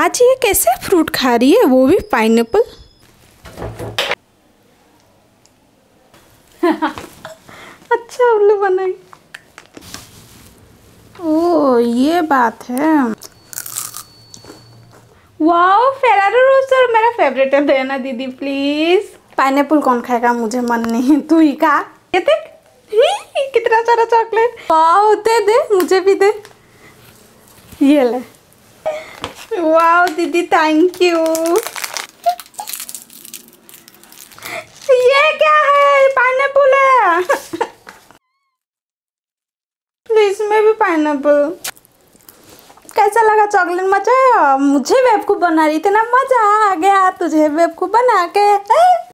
आज ये कैसे फ्रूट खा रही है, वो भी पाइनएप्पल। अच्छा उल्लू बनाई। ओ ये बात है। वाओ फेरारो रोस्टर मेरा फेवरेट है, देना दीदी प्लीज। पाइनएप्पल कौन खाएगा, मुझे मन नहीं, तू ही खा। ये देख कितना सारा चॉकलेट। वाओ दे दे, मुझे भी दे। ये ले। वाओ दीदी थैंक यू। ये क्या है, पाइनएप्पल है। प्लीज मैं भी पाइनएप्पल। कैसा लगा चॉकलेट, मजा आया? मुझे बेवकूफ बना रही थी ना, मजा आ गया तुझे बेवकूफ बना के।